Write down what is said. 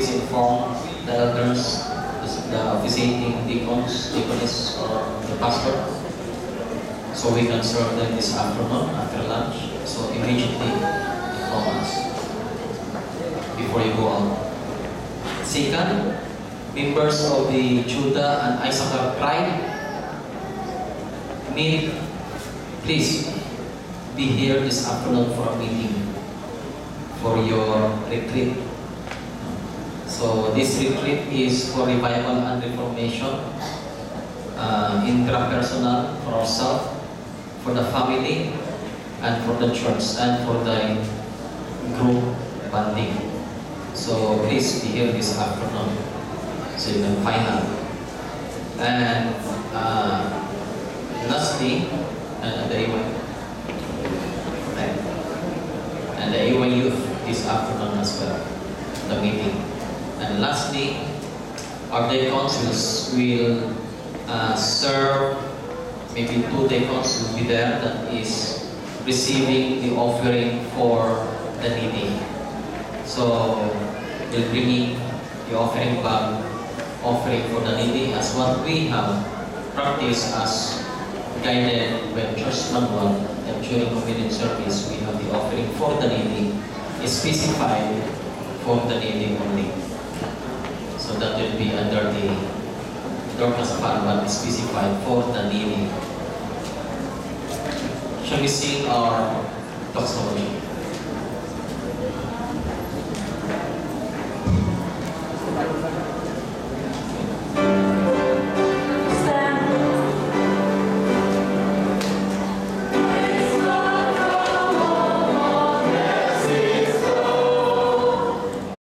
please inform the elders, the officiating deacons, deaconess, or the pastor, so we can serve them this afternoon after lunch. So immediately inform us before you go out. Second, members of the Judah and Issachar tribe, please be here this afternoon for a meeting for your retreat. So this retreat is for revival and reformation, intrapersonal, for ourselves, for the family, and for the church, and for the group bonding. So please be here this afternoon so you can find out. And lastly, the AY youth this afternoon as well, the meeting. And lastly, our day councils will serve, maybe 2 deacons will be there, that is receiving the offering for the needy. So we'll bring the offering bag, offering for the needy, as what we have practiced as guided by Church Manual. And during communion service, we have the offering for the needy, specified for the needy only. So that will be under the Dorcas Fund, but specified for the needy. Shall we sing our doxology?